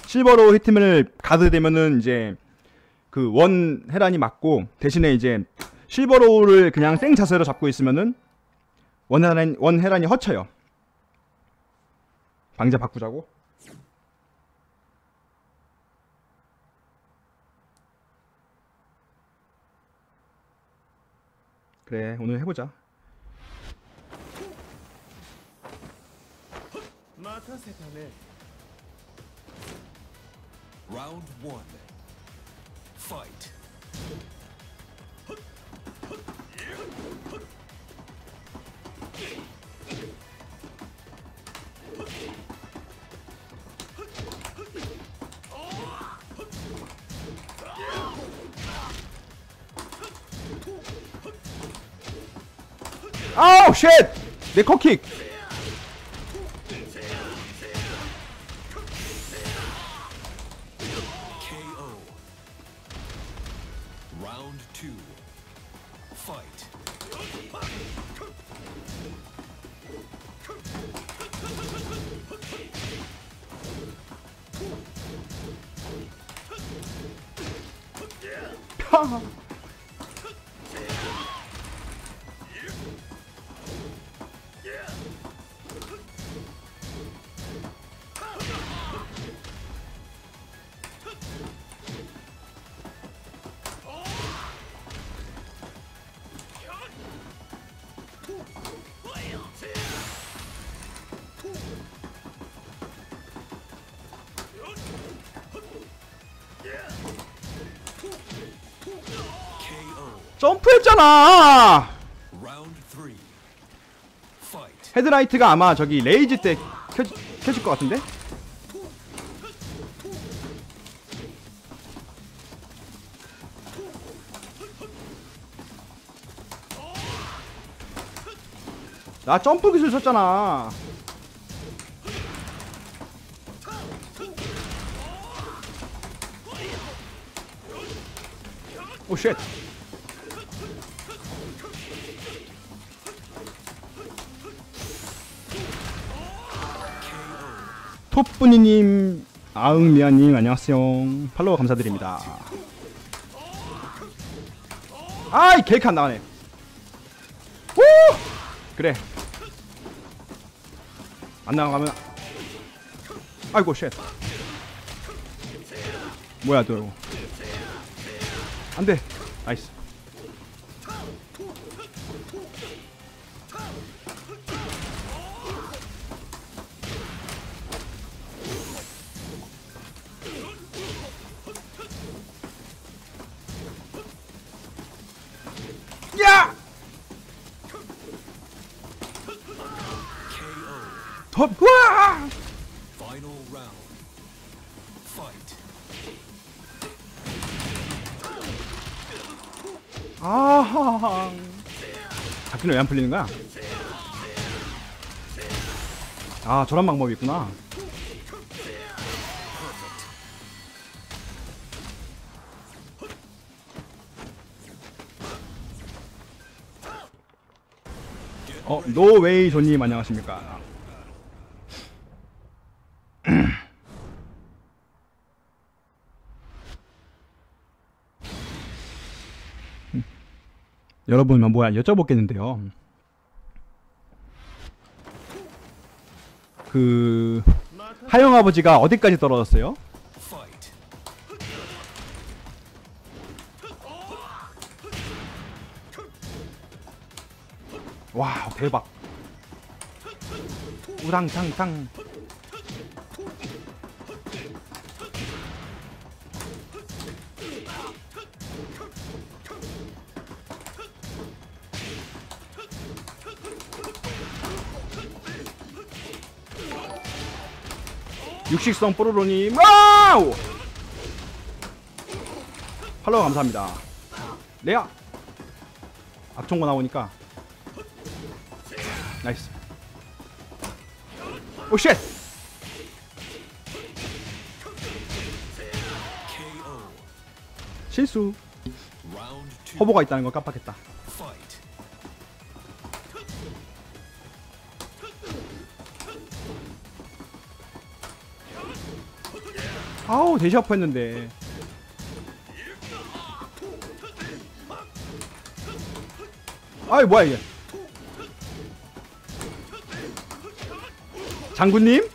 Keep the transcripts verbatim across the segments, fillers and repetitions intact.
실버로 히트맨을 가드 되면은 이제 그 원 헤란이 맞고, 대신에 이제 실버로우를 그냥 생 자세로 잡고 있으면은 원 헤란, 원 헤란이 허쳐요. 방제 바꾸자고. 그래, 오늘 해보자. Round one. Fight. 아우 쉣! 내 컷킥! 케이오. Round two. Fight. 파. 점프했잖아. Round three. Fight. 헤드라이트가 아마 저기 레이즈 때 켜, 켜질 것 같은데? 나 점프 기술 썼잖아. 오 쉣. 톱분이님, 아응미아님 안녕하세요. 팔로우 감사드립니다. 아이 케이크 안 나가네. 오! 그래. 안 나가면 아이고 쉣. 뭐야 또 이거. 안돼. 나이스. 야! 더 와! Final round. Fight. 아하. 잡기는 왜 안 풀리는 거야? 아, 저런 방법이 있구나. 어, 노웨이 존님 안녕하십니까? 여러분 뭐야 여쭤보겠는데요. 그 하영 아버지가 어디까지 떨어졌어요? Fight. 와 대박. 우당탕탕. 육식성 뽀로로님 와우! 팔로우 감사합니다. 레아 악통거 나오니까 나이스. 오 쉣! 케이오. 실수. Round two. 허브가 있다는 걸 깜빡했다. Fight. 아우 대시 아파했는데. 아이 뭐야 이게. 장군님?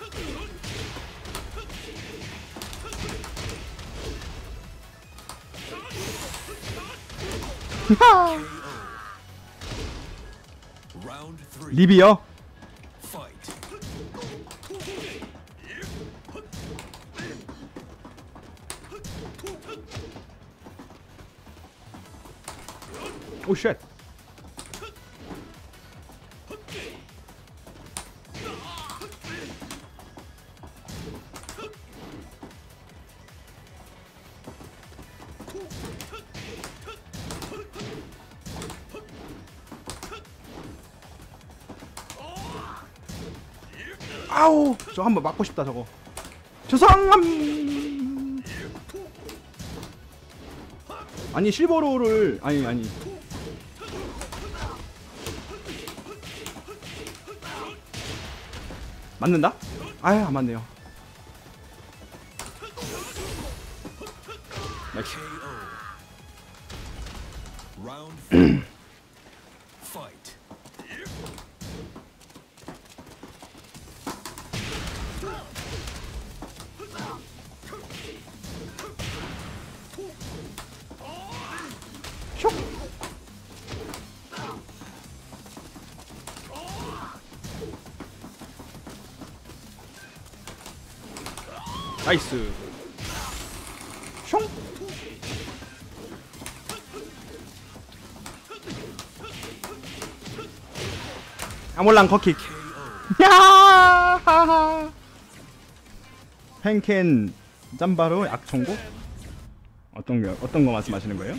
Round three. 리비요? Fight. 오 쉣. 아우 저 한번 맞고 싶다 저거. 죄송함. 아니 실버로를 아니 아니 맞는다? 아유 안 맞네요. 나이스. K O. Round four. Fight. 슉. 나이스. 슝. 아몰랑 커킥. 야! 펜켄 짬바로 약총고? 어떤 거 어떤 거 말씀하시는 거예요?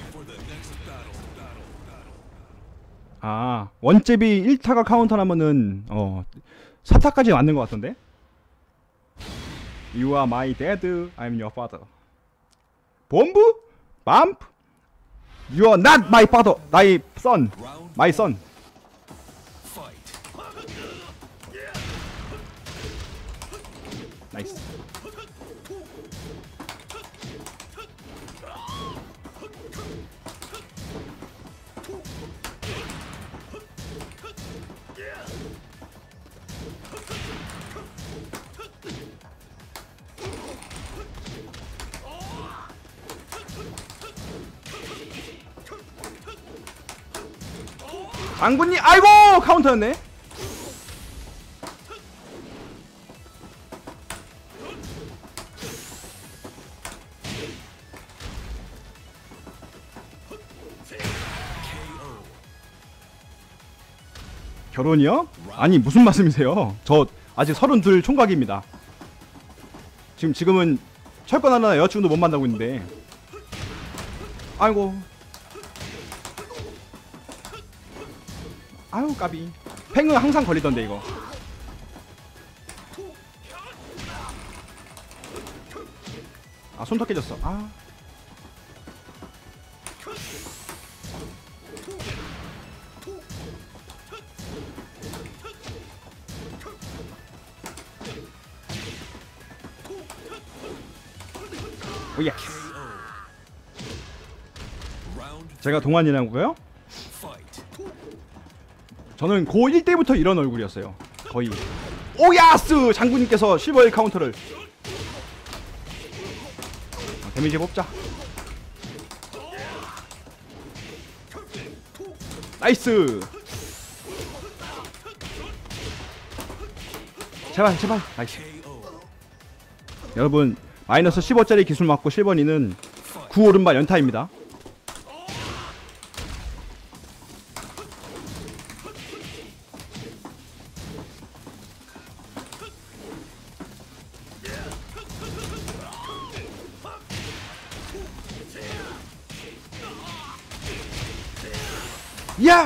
아, 원잽이 일 타가 카운터라면은 어 사 타까지 맞는 것 같던데? You are my dad, I'm your father. 본부? 맘프? You are not my father, my son, Round my son. fight. 나이스. 장군님, 아이고 카운터였네. 결혼이요? 아니 무슨 말씀이세요? 저 아직 서른둘 총각입니다. 지금 지금은 철권하는 여자친구도 못 만나고 있는데. 아이고. 아유 까비. 팽은 항상 걸리던데 이거. 아 손톱 깨졌어. 아. 오예. Round 제가 동안이라고요? fight. 저는 고일 때부터 이런 얼굴이었어요. 거의. 오야스! 장군님께서 실버일 카운터를. 어, 데미지 뽑자. 나이스! 제발 제발. 나이스. K O. 여러분 마이너스 십오짜리 기술 맞고 실버니는 구 오른발 연타입니다. 야!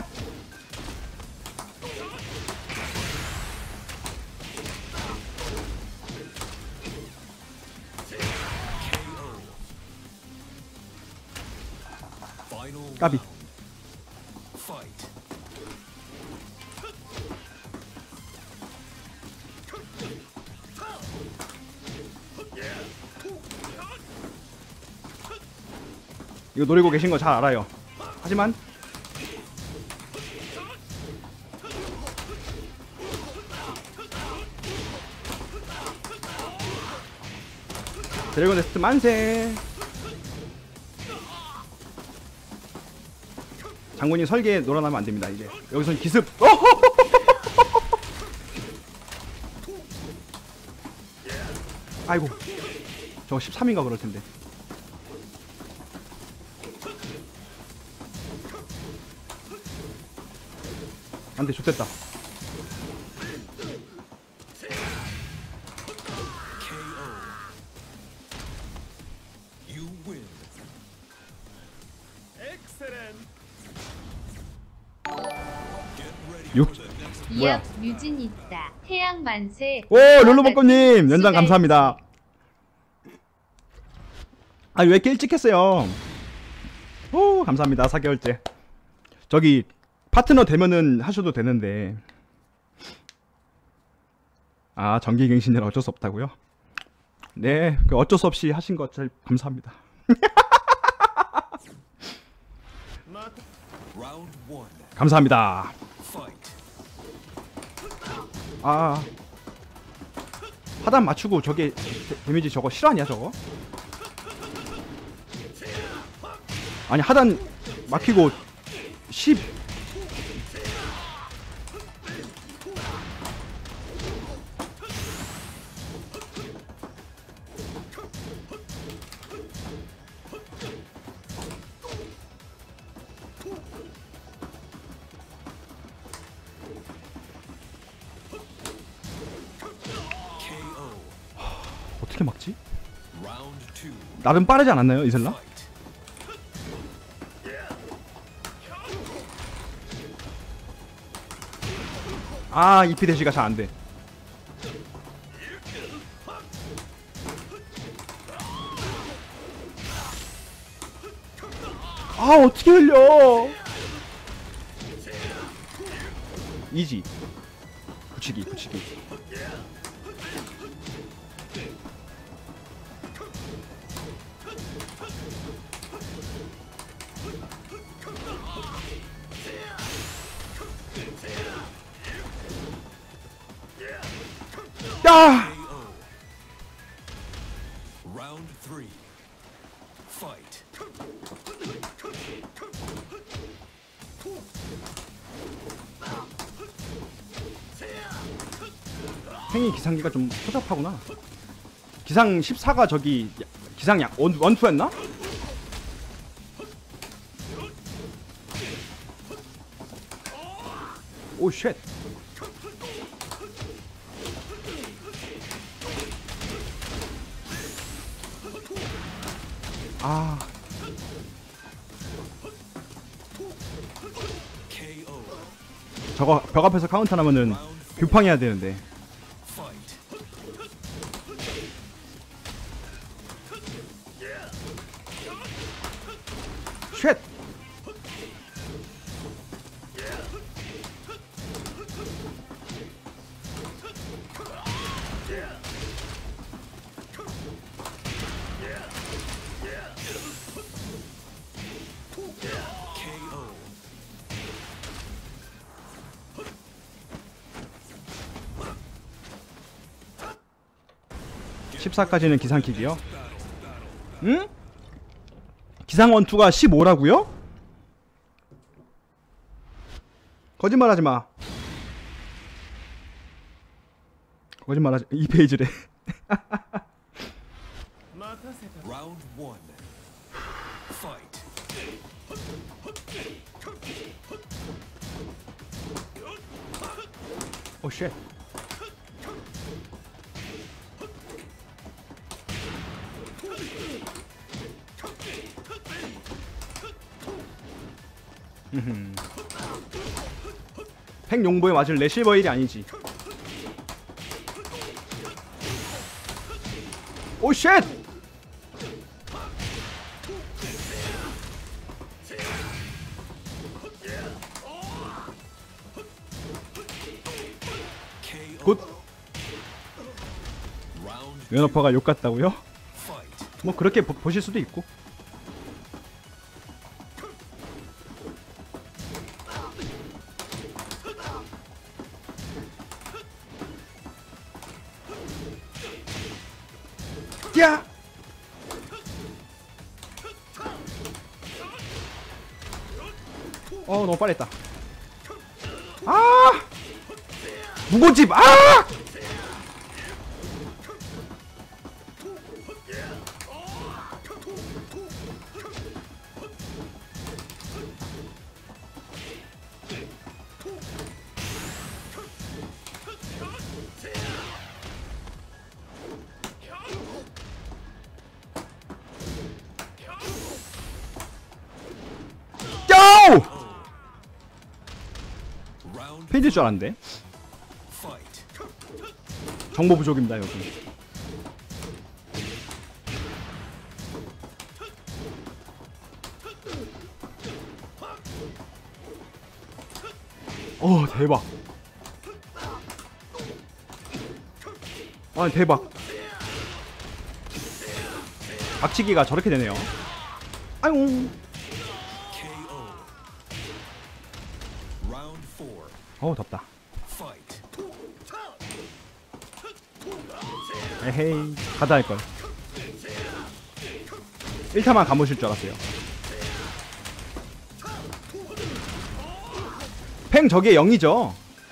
Final 까비. round. Fight. 이거 노리고 계신 거 잘 알아요. 하지만 드래곤 네스트 만세. 장군이 설계에 놀아나면 안됩니다. 이제 여기선 기습. 아이고 저거 십삼인가 그럴텐데. 안돼 좋됐다. You win. 육. 이압 유진 있다. 태양 만세. 오 룰루볶음님 연장 감사합니다. 아 왜 이렇게 일찍 했어요? 오 감사합니다. 사 개월째. 저기 파트너 되면은 하셔도 되는데. 아 정기갱신이라 어쩔 수 없다고요? 네, 그 어쩔 수 없이 하신 것 잘 감사합니다. Round one. 감사합니다. Fight. 아 하단 맞추고 저게 데, 데미지 저거 실화냐 저거? 아니 하단 막히고 십 어떻게 막지? Round two. 나름 빠르지 않았나요 이슬라? Fight. 아 이피 대시가 잘 안돼. 아 어떻게 흘려. 이지 붙이기 붙이기. 야! Round three. Fight. 행위 기상기가 좀 포잡하구나. 기상 십사가 저기 기상 양 원, 원투였나? 오 쉣. 아 케이오. 저거 벽 앞에서 카운터 나면은 교팡해야 되는데. Fight. 쉣. 케이오. 십사까지는 기상킥이요? 응? 기상 원투가 십오라고요? 거짓말하지 마. 거짓말하지. 이 페이지래. Round one. Fight. 오 쉣. 핵용보에 맞을 레실버일이 아니지. 오 쉣! 굿. Round 웨너퍼가 욕 같다고요? fight. 뭐 그렇게 보, 보실 수도 있고. 뛰어. 어 너무 빨리했다. 아 무고집. 아 Round 페이지일 줄 알았는데. fight. 정보 부족입니다 여기. 어 대박. 아 대박. 박치기가 저렇게 되네요. 아이고. 케이오. Round four. 어우 덥다. Fight. 에헤이 가다 할걸. 일 타만 감으실 줄 알았어요. 팽 저게 영이죠.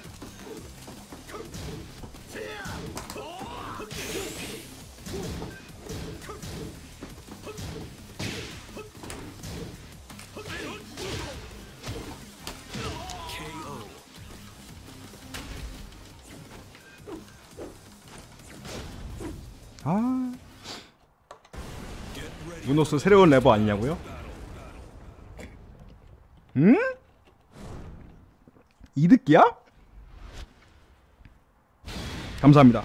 케이오. 아 Get ready. 무노스 새로운 레버 아니냐고요? 응? 이득기야? 감사합니다.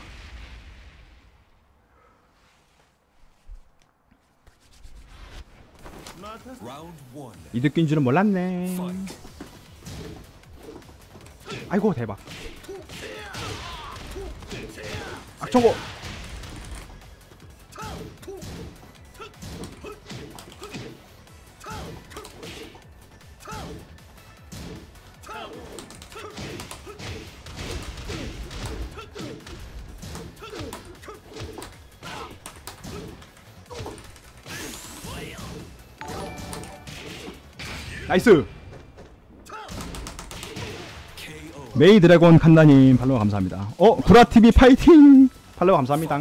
Round one. 이득기인 줄은 몰랐네. Fight. 아이고 대박. 악천고. 나이스. 케이오. 메이 드래곤 칸나님 팔로우 감사합니다. 어 구라티비 파이팅 팔로우 감사합니다.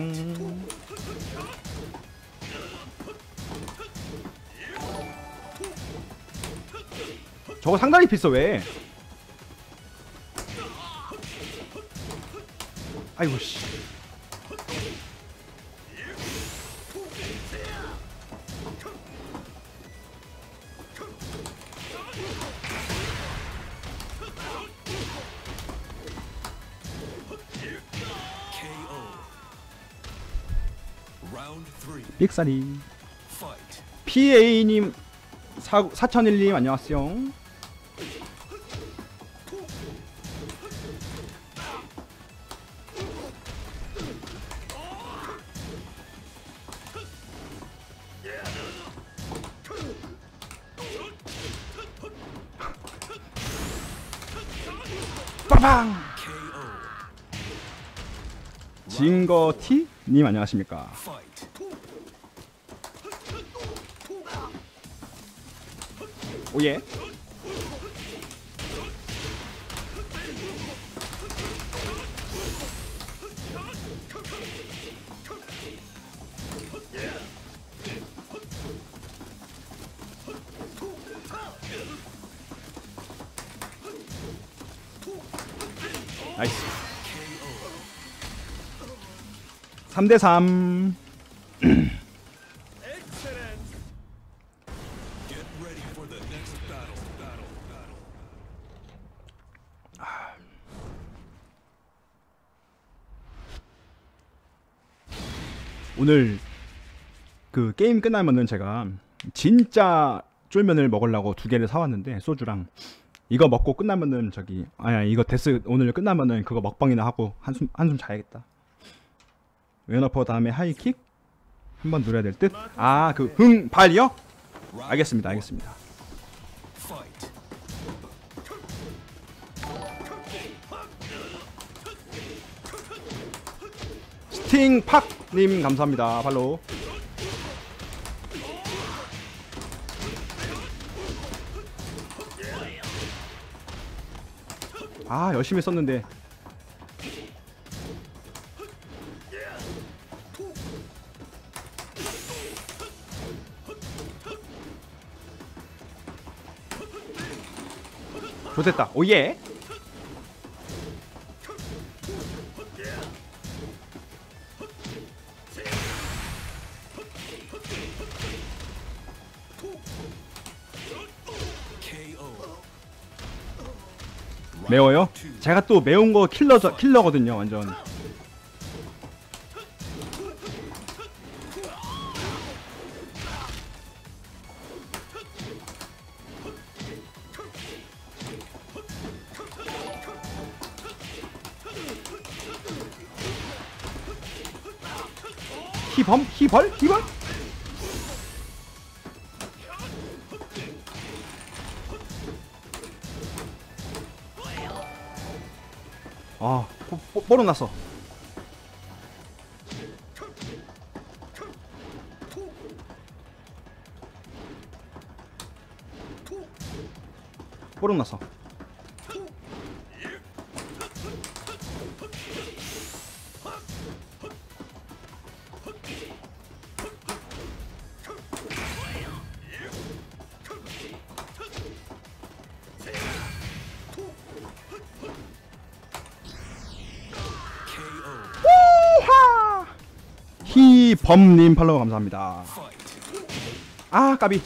저거 상당히 비싸 왜? 아이고 씨. 케이오. Round three. 삑사리. Fight. 피에이님 사천일님 안녕하세요. 빠방. 케이오. 진거티님 안녕하십니까. Fight. 오예. 나이스. 삼 대 삼. Get ready for the next battle. Battle. Battle. 오늘 그 게임 끝나면은 제가 진짜 쫄면을 먹으려고 두 개를 사왔는데 소주랑 이거 먹고 끝나면은 저기 아야 이거 데스 오늘 끝나면은 그거 먹방이나 하고 한숨 한숨 자야겠다. 웨너퍼 다음에 하이킥 한번 누려야 될 듯. 아 그 흥발이요? 알겠습니다 알겠습니다. Fight. 스팅팍님 감사합니다. 팔로우. 아 열심히 썼는데 좋됐다. 오예. 매워요? 제가 또 매운 거 킬러 킬러거든요, 완전. 히범? 히벌? 히벌? 아, 뽀록 났어. 뽀록 났어. 히범님 팔로우 감사합니다. 아 까비.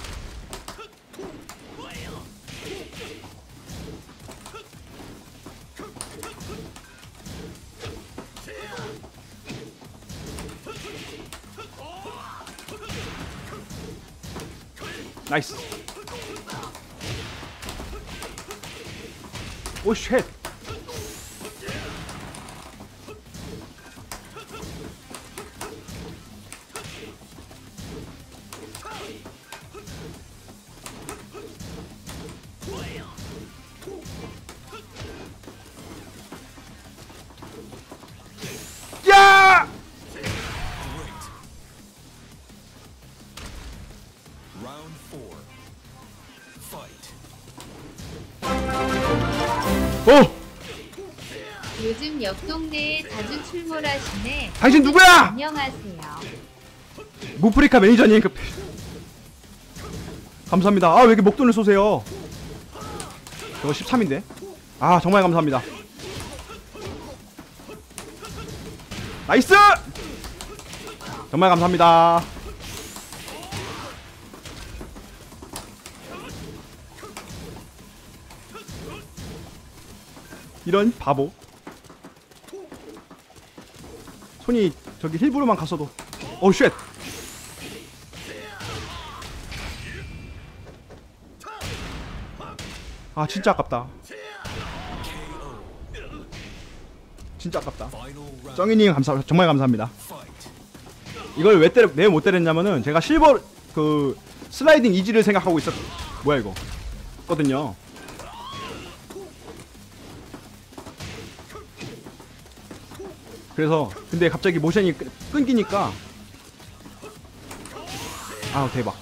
나이스. 오 쉣. 야! 오! 요즘 옆 동네에 자주 출몰하시네. 당신 누구야? 안녕하세요. 무프리카 매니저님 그 감사합니다. 아 왜 이렇게 목돈을 쏘세요? 저거 십삼인데. 아 정말 감사합니다. 나이스! 정말 감사합니다. 이런 바보. 손이 저기 힐브로만 갔어도. 오 쉣. 아 진짜 아깝다. 진짜 아깝다. 정희님 감사 정말 감사합니다. 이걸 왜 때려 왜 못 때렸냐면은 제가 실버 그 슬라이딩 이지를 생각하고 있었 뭐야 이거 거든요. 그래서 근데 갑자기 모션이 끊, 끊기니까 아 대박.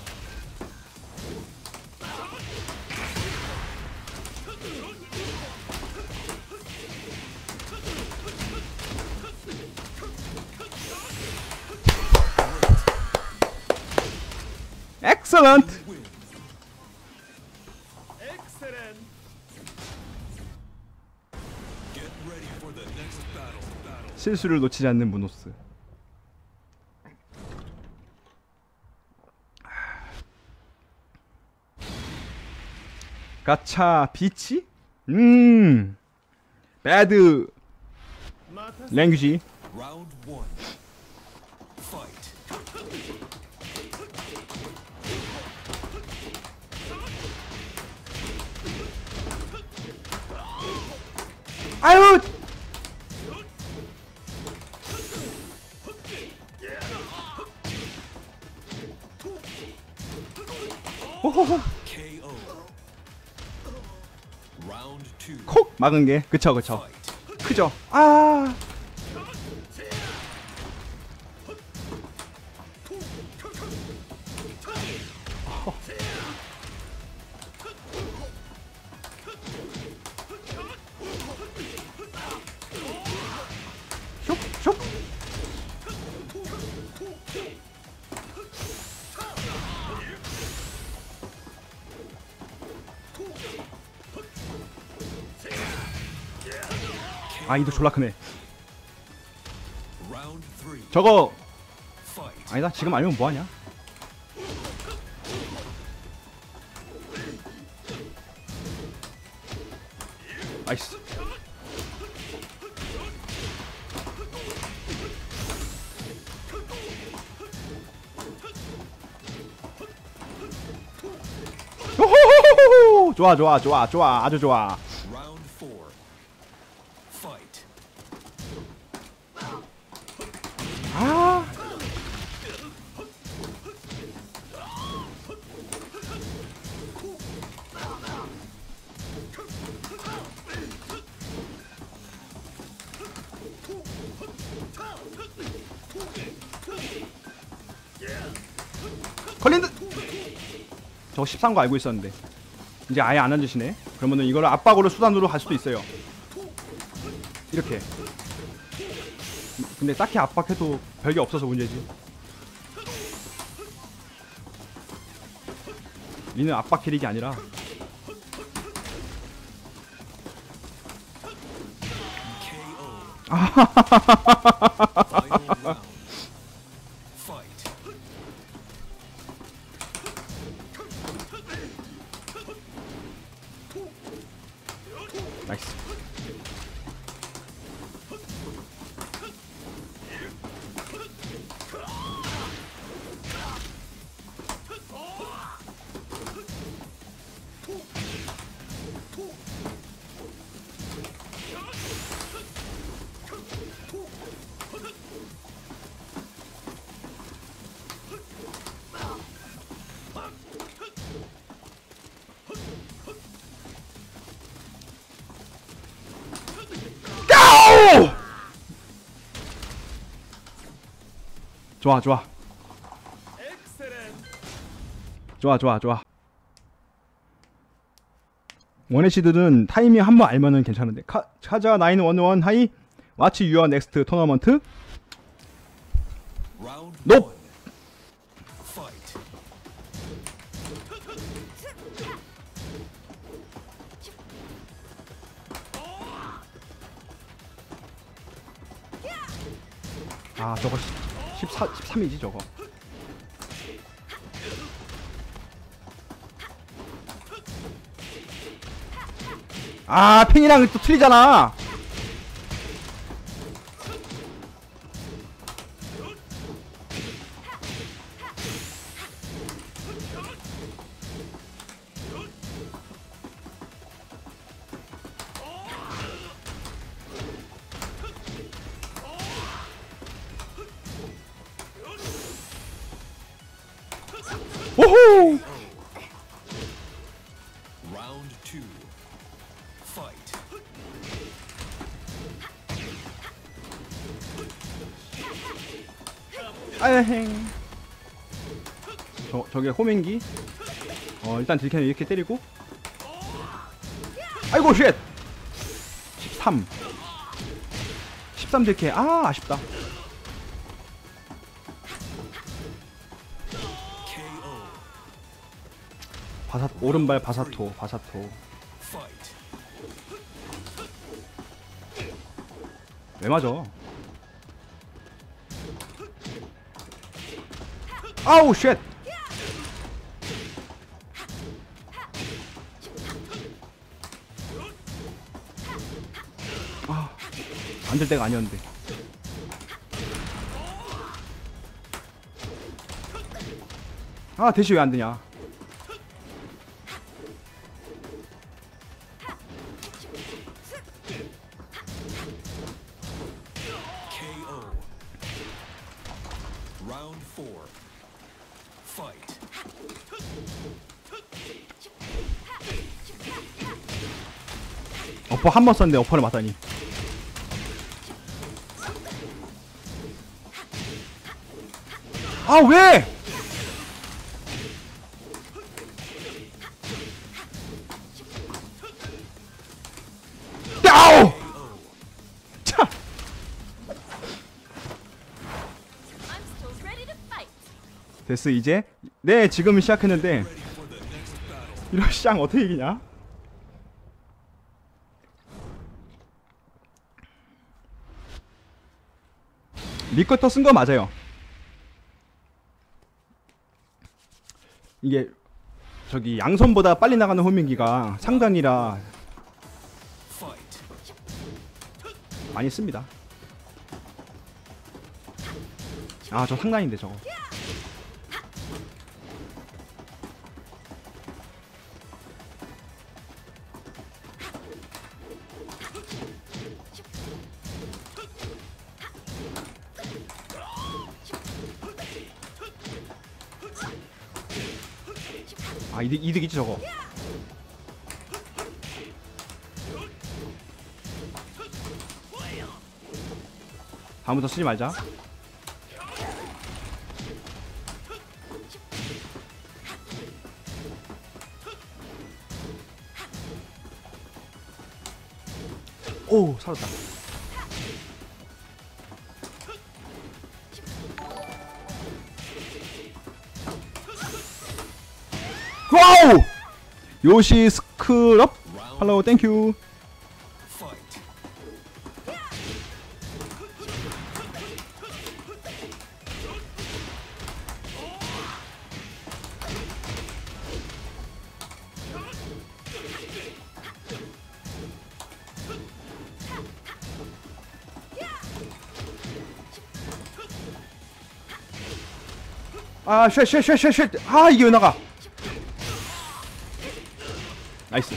엑셀런트. 실수를 놓치지 않는 무노스. 가차 비치? 음 배드 랭귀지. 아유 호호호. 콕 막은 게 그쵸 그쵸 크죠. 아 허. 슉, 슉. 아, 이도 졸라 크네. Round three. 저거 Fight. 아니다. 지금 알면 뭐하냐? 나이스. 오호호호호! 좋아 좋아 좋아 좋아 아주 좋아. Round four. Fight. 아. 걸린 듯. 저거 십삼 거 알고 있었는데 이제 아예 안 앉으시네. 그러면은 이거를 압박으로 수단으로 할 수도 있어요. 이렇게. 근데 딱히 압박해도 별게 없어서 문제지. 이는 압박 캐릭이 아니라. K O. Final round. Fight. 나이스. 좋아 좋아 좋아 좋아 좋아. 원해시들은 타이밍 한번 알면은 괜찮은데. 카, 카자 나인일일 하이 What's your next tournament? Round Nope. one. Fight. 아 저거 십사, 십삼이지 저거. 아 팽이랑 또 틀리잖아. 오호. Round two. Fight. 아행. 저 저게 호밍기. 어 일단 딜캔을 이렇게 때리고. 아이고 쉣. 십삼. 십삼 딜캔. 아 아쉽다. K O. 바사 오른발 바사토 바사토. Fight. 왜 맞아? 아우 쉣. 아, 안 될 때가 아니었는데. 아, 대시 왜 안 되냐? K O. Round four. Fight. 어퍼 한 번 썼는데 어퍼를 맞다니. 아 왜? 데스 이제 네 지금 시작했는데 Ready for the next battle. 이런 쌍 어떻게 이기냐? 리커터 쓴 거 맞아요. 이게 저기 양손보다 빨리 나가는 호밍기가 상단이라 Fight. 많이 씁니다. 아 저 상단인데 저거. 아 이득 이득이지 저거. 다음부터 쓰지 말자. 오 살았다. 와우! 요시 스크럽 할로 땡큐. Fight. 아, 쉣, 쉣, 쉣, 쉣, 쉣. 아, 이게 왜 나가? 나이스.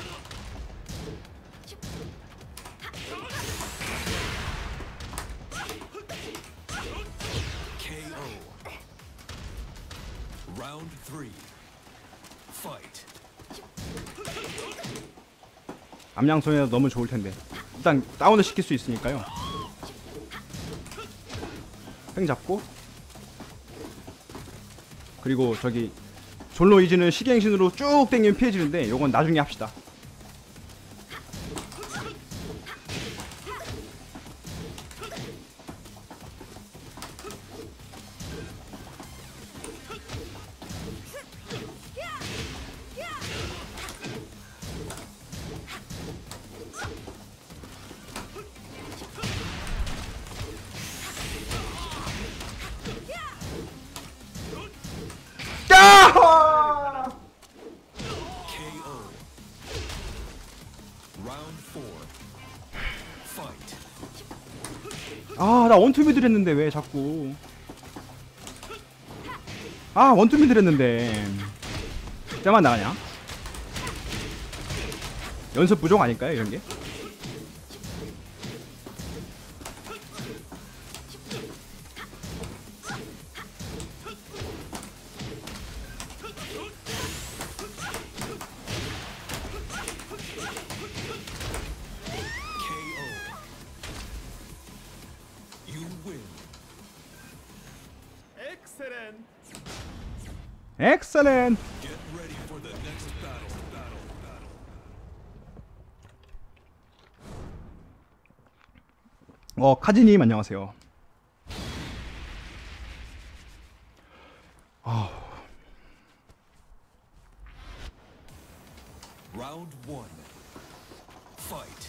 K O. Round three. Fight. 암양손이 너무 좋을 텐데. 일단 다운을 시킬 수 있으니까요. 팽 잡고. 그리고 저기 졸로 이즈는 시갱신으로 쭉 당기면 피해지는데 요건 나중에 합시다. K O. Round four. Fight. 아, 나 원투미들 했는데 왜 자꾸. 아, 원투미들 했는데. 때만 나가냐? 연습 부족 아닐까요, 이런 게? K O. You win. 엑셀렌트. Get ready for the next battle. Battle. Battle. 어, 카지님 안녕하세요. 아, Round one. Fight.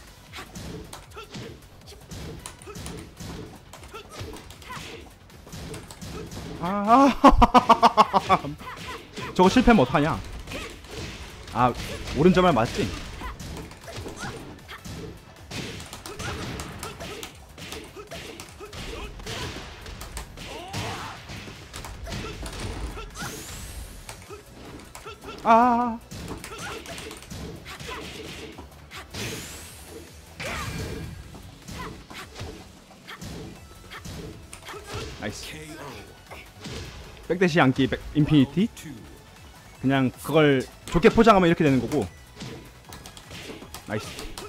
아, 저거 실패하면 어떡하냐? 아, 오른쪽만 맞지? 아, 나이스. K O. 백대시 양기 백, 인피니티. Two. 그냥 그걸 좋게 포장하면 이렇게 되는 거고. 나이스.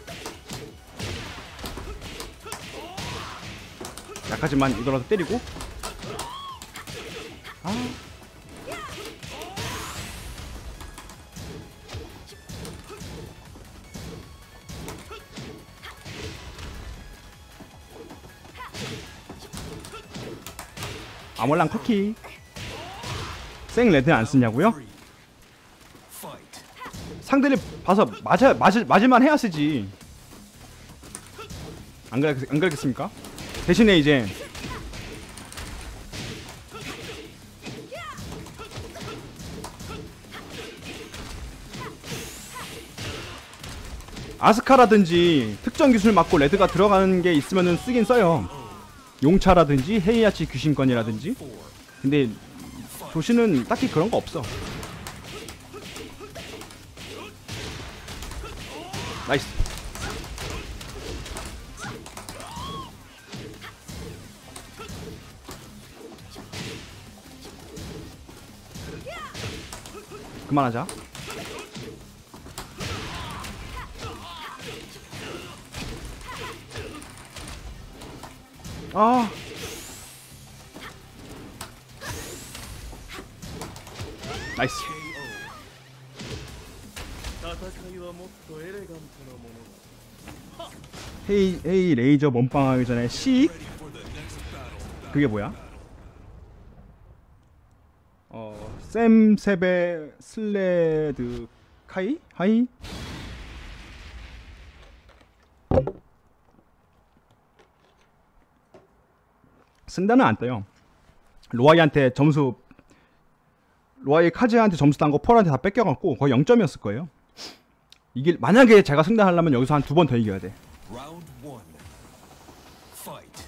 약하지만 이거라도 때리고. 아, 아몰랑 쿠키. 생 레드 안 쓰냐고요? Fight. 상대를 봐서 맞아 맞을 맞을만 해야 쓰지. 안 그렇 안 그렇겠습니까? 대신에 이제 아스카라든지 특정 기술 맞고 레드가 들어가는 게 있으면은 쓰긴 써요. 용차라든지 헤이아치 귀신권이라든지. 근데 도시는 딱히 그런 거 없어. 나이스. 그만하자. 아. 나이스. 헤이 헤이 레이저 몸빵하기 전에 시 그게 뭐야? 어 샘세베 슬레드 카이 하이 쓴다는 안 떠요. 로아이한테 점수 로아이 카즈한테 점수 딴 거 폴한테 다 뺏겨갖고 거의 영 점이었을 거예요. 이게 만약에 제가 승단하려면 여기서 한 두 번 더 이겨야 돼. Round one. Fight.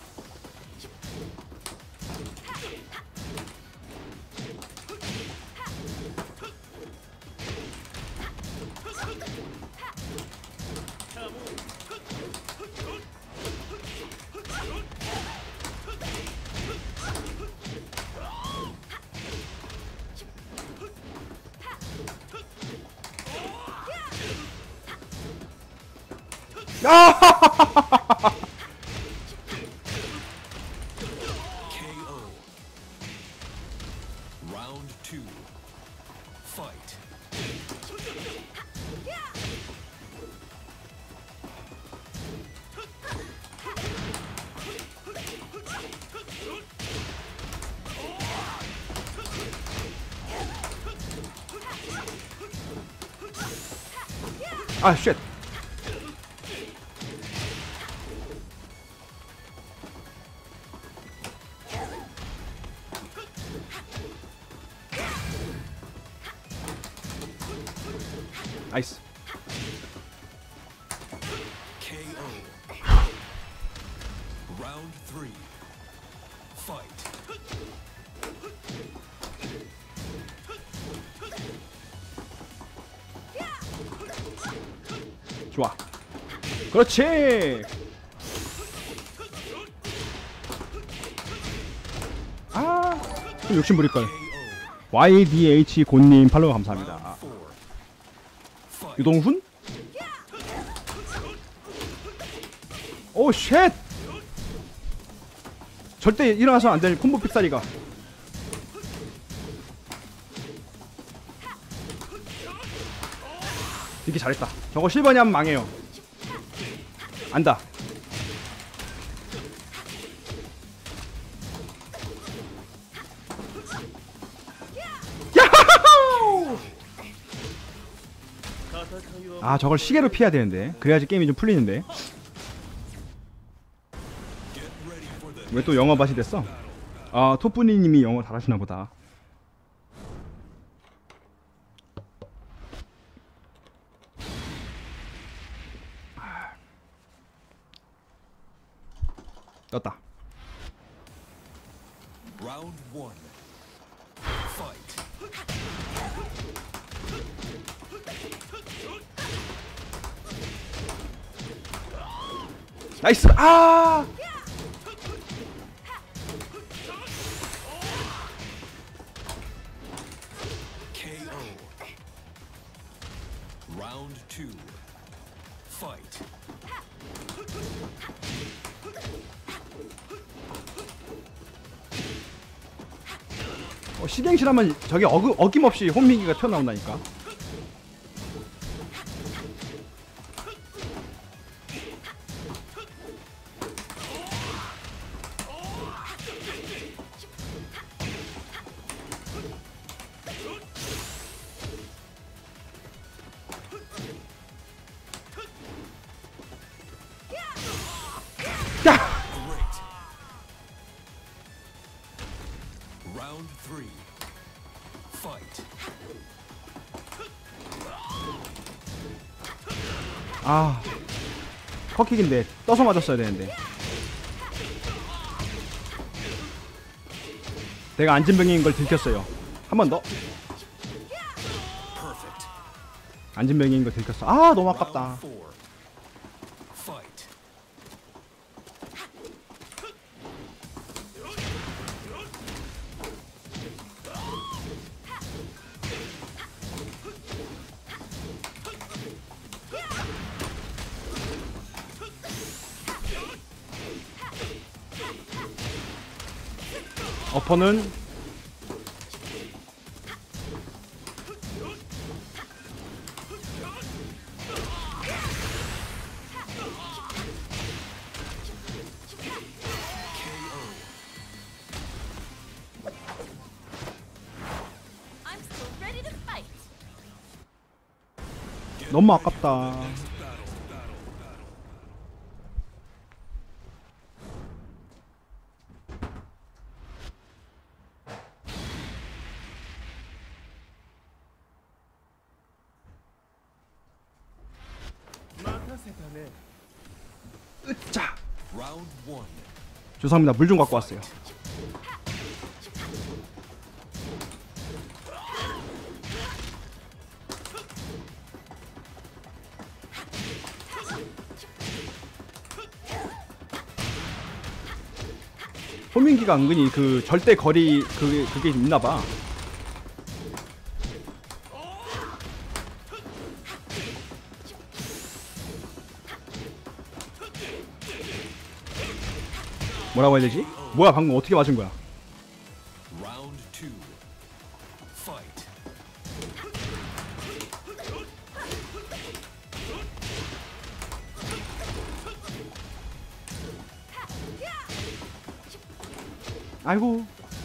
K O. Round two. Fight. 아 쉣. 나이스. K O. Round three. Fight. 좋아. 그렇지. 아, 좀 욕심 부릴걸. 와이디에이치 곤님 팔로우 감사합니다. 아, Four. Fight. 유동훈? 오 쉣. 절대 일어나서 안 될 콤보 픽사리가. 이렇게 잘했다. 저거 실버니 하면 망해요. 안다. 야호! 아 저걸 시계로 피해야 되는데 그래야지 게임이 좀 풀리는데 왜 또 영어 맛이 됐어? 아 토프니님이 영어 잘하시나 보다. 떴다. Round one. Fight. 나이스. 아 K O. Round two. Fight. 어, 시갱실하면 저게 어그, 어김없이 홈미기가 튀어나온다니까. Fight. 아, 컷킥인데 떠서 맞았어야 되는데. 내가 안진병인 걸 들켰어요. 한 번 더. Perfect. 안진병인 걸 들켰어. 아, 너무 아깝다. Round four. Fight. 어퍼는 I'm still ready to fight. 너무 아깝다. 으짜. Round one. 죄송합니다. 물 좀 갖고 왔어요. 호민기가 은근히 그 절대 거리 그게 그게 있나봐. 뭐라고 해야 되지? 뭐야 방금 어떻게 맞은 거야? Round two. Fight. 아이고.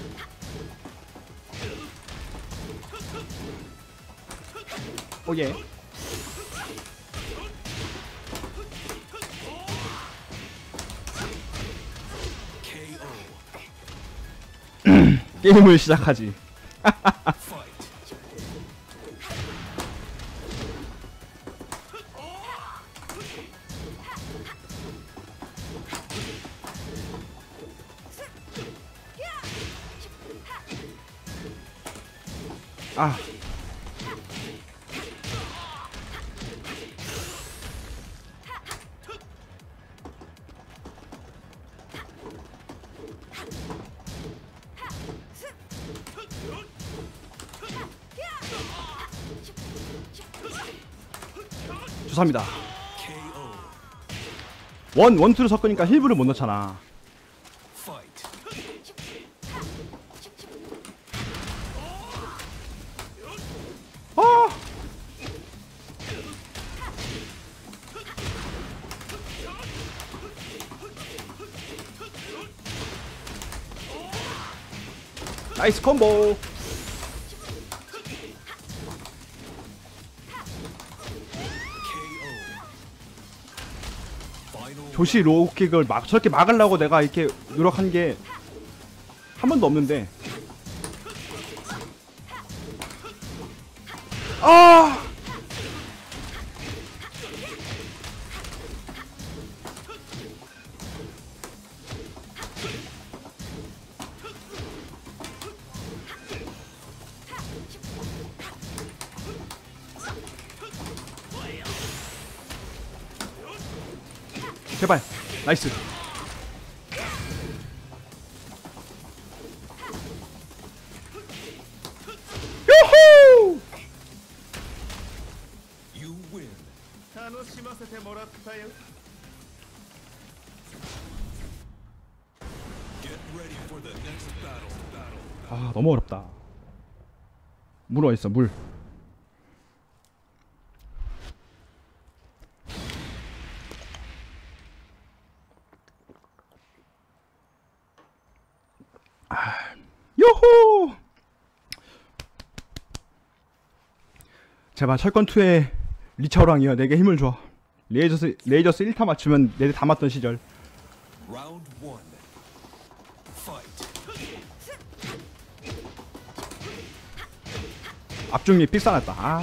오예. K O. 게임을 시작하지. Fight. 아. 죄송합니다. K O. 원, 원투를 섞으니까 힐브를 못 넣잖아. Fight. 아! 나이스 콤보. 조시 로우킥을 막 저렇게 막으려고 내가 이렇게 노력한 게 한 번도 없는데. 아! 제발. 나이스. 요호! You win. 楽しませてもらったよ。 Get ready for the next battle. Battle. 아, 너무 어렵다. 물 어딨어, 물. 요호! 제발 철권이의 리차오랑이여 내게 힘을 줘. 레이저스 레이저스 일 타 맞추면 내 대 다 맞던 시절. Round one. Fight. 앞중립 픽사났다. 아.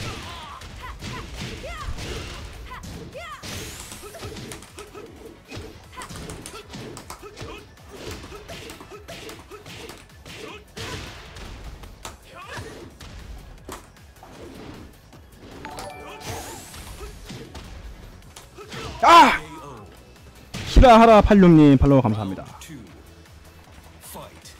아! 히라하라 팔육님 팔로우 감사합니다. Two. Fight.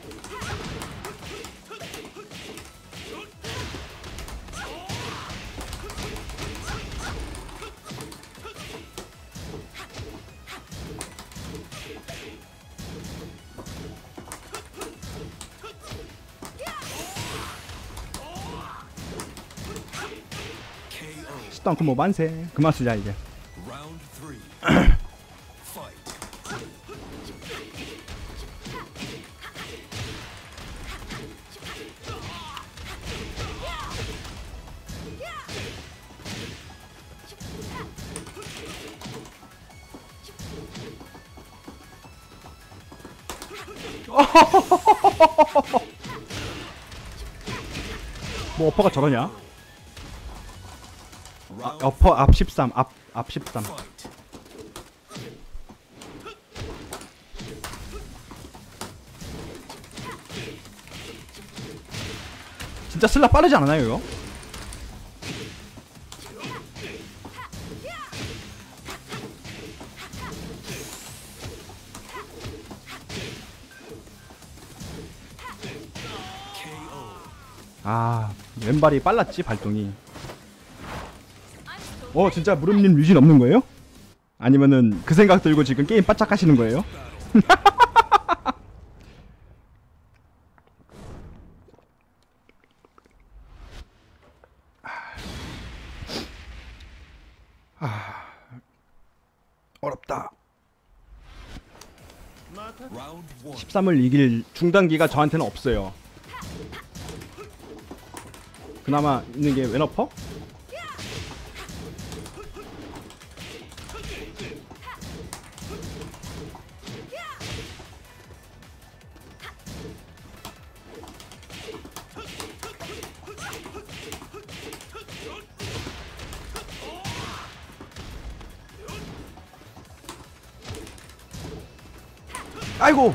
K O. 스턴크 뭐 만세. 그만 쓰자 이제. Round three. Fight. 뭐 어퍼가 저러냐? 아, 어퍼 앞 십삼, 앞, 앞 십삼. Fight. 진짜 슬라 빠르지 않나요 이거? K O. 아 왼발이 빨랐지 발동이. I'm still 어 진짜 무릎님 유진 없는 거예요? 아니면은 그 생각 들고 지금 게임 바짝 하시는 거예요? 아, 어렵다. Round one. 십삼을 이길 중단기가 저한테는 없어요. 그나마 있는 게 왼어퍼? 아이고.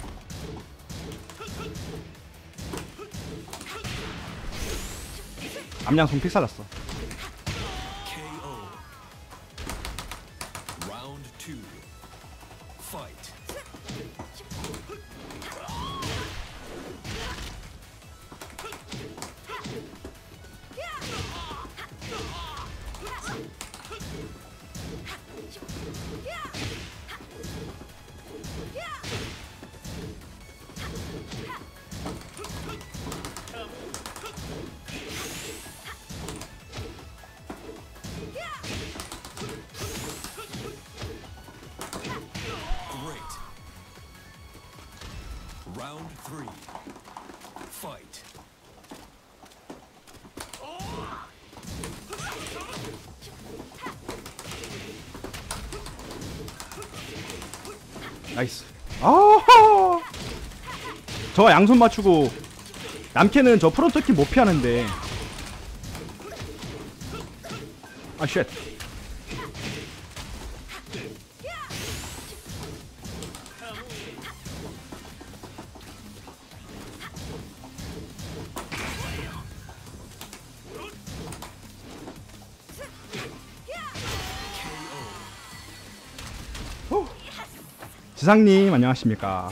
암양송 픽살났어. K O. Round two. Fight. Great. Round three. Fight. 나이스. 아하. 저 양손 맞추고 남캐는 저 프론트키 못 피하는데. 아 쉣. 후. 지상님 안녕하십니까?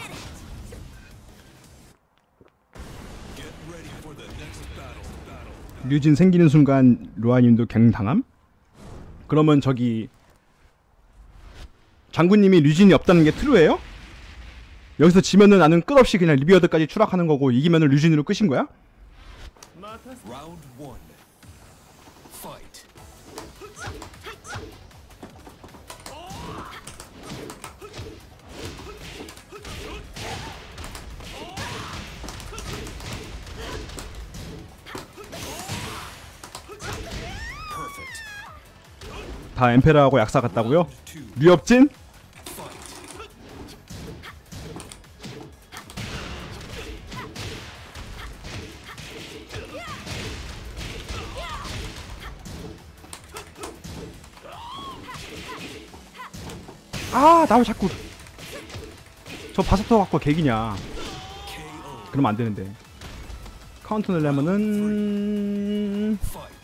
Get ready for the next battle. Battle. 류진 생기는 순간 루아님도 갱당함? 그러면 저기 장군님이 류진이 없다는 게 트루예요? 여기서 지면은 나는 끝없이 그냥 리비어드까지 추락하는 거고 이기면은 류진으로 끝인 거야? Round one. Fight. Perfect. 다 엠페라하고 약사 같다고요? Two. 류업진? Fight. 아, 나 왜 자꾸 저 바사터 갖고 개기냐. 그러면 안 되는데. 카운터 내려면은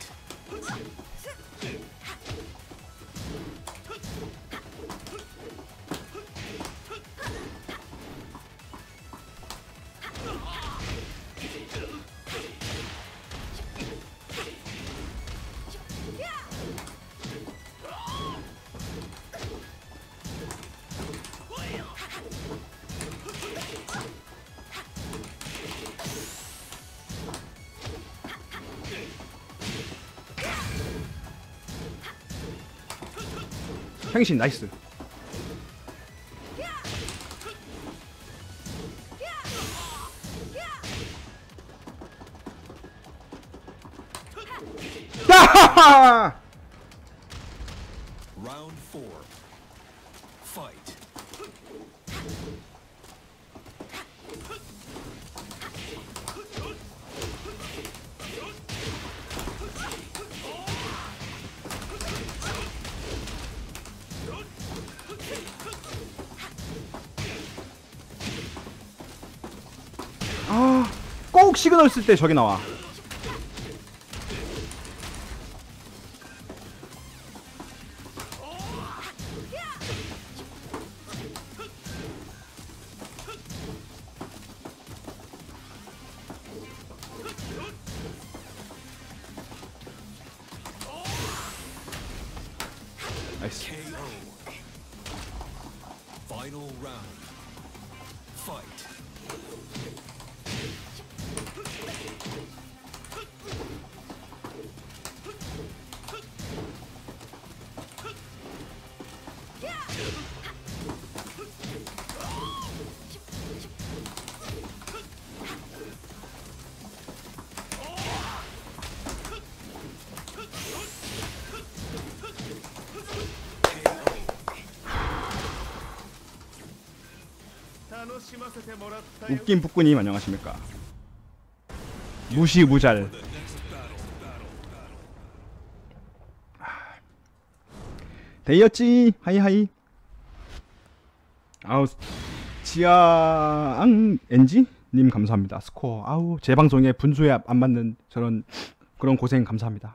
행신 나이스. 야하하! Round four. Fight. 아, 꼭 시그널 쓸 때 저기 나와. 나이스. K O. Final round. Fight. 웃긴 북구님 안녕하십니까. 무시무잘. 데이었지. 하이하이. 아우, 지아앙 엔지 님 감사합니다. 스코어. 아우, 제 방송에 분수에 안 맞는 저런 그런 고생 감사합니다.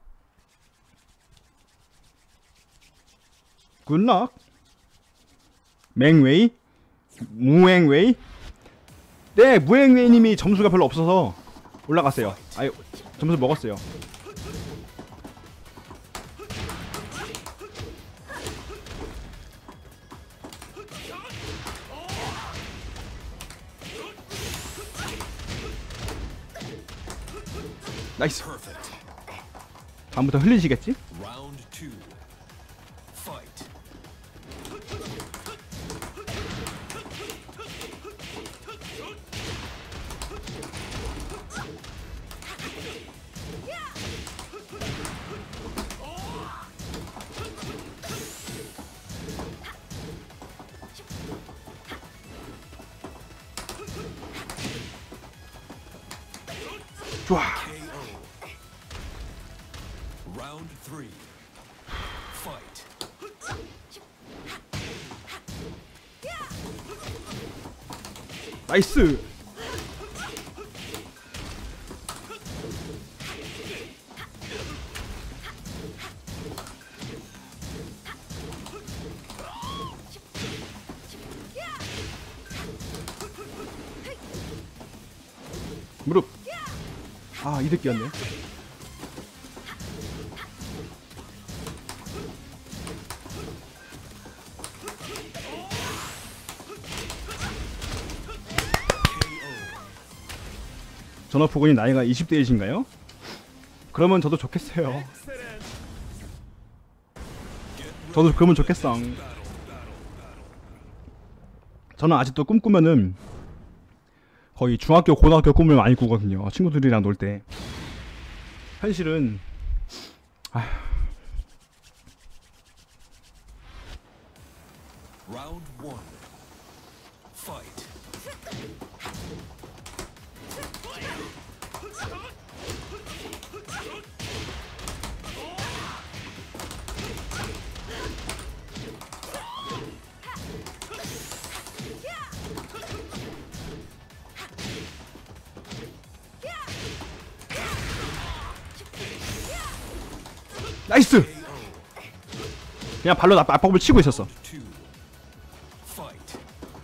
굿럭. 맹웨이? 무행웨이? 네, 무행웨이님이 점수가 별로 없어서 올라갔어요. 아유, 점수 먹었어요. 나이스. 다음부터 흘리시겠지? Round two. Fight. 좋아. K O. Round three. Fight. 나이스. 무릎. 아, 이득 끼었네. 전업후군이 나이가 이십 대이신가요? 그러면 저도 좋겠어요. 저도 그러면 좋겠어. 저는 아직도 꿈꾸면은 거의 중학교, 고등학교 꿈을 많이 꾸거든요. 친구들이랑 놀 때. 현실은 아휴. Round one. Fight. 나이스. 그냥 발로 나 압박을 치고 있었어. Two. Fight.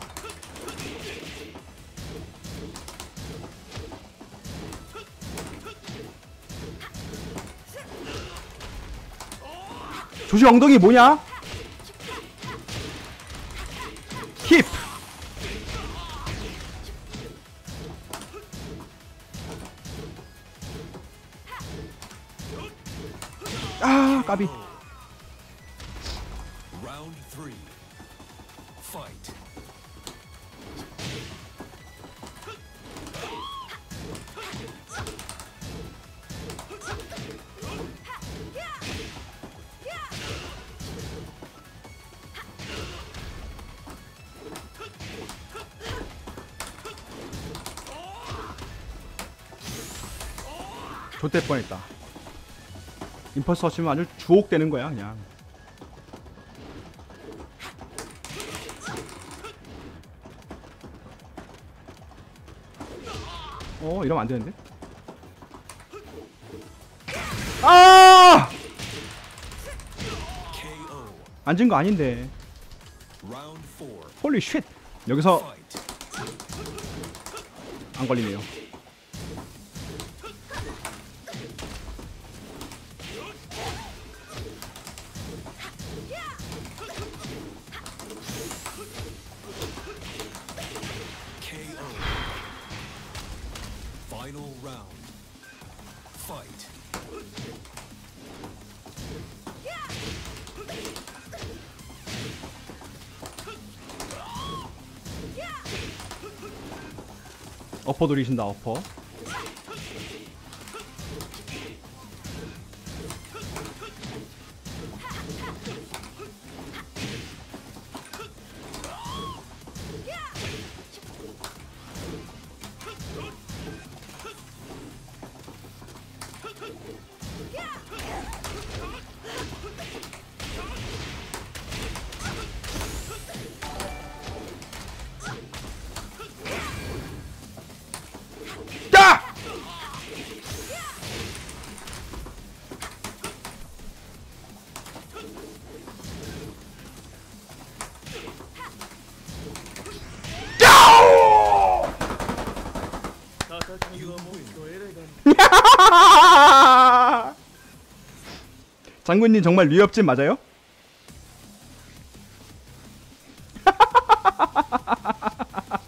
조시 엉덩이 뭐냐? 힙. 아, 까비. Round three. Fight. 좆될 뻔했다. 임퍼서 치면 아주 주옥되는 거야 그냥. 어 이러면 안 되는데. 아! K.O. 앉은 거 아닌데. Round four. 홀리 쉣. 여기서 Fight. 안 걸리네요. K.O. Final round. Fight. 어퍼 돌리신다 어퍼. 야! 야오! 戦いはもっとエレガン 장군님 정말 리업진 맞아요?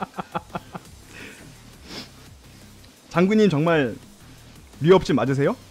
장군님 정말 리업진 맞으세요?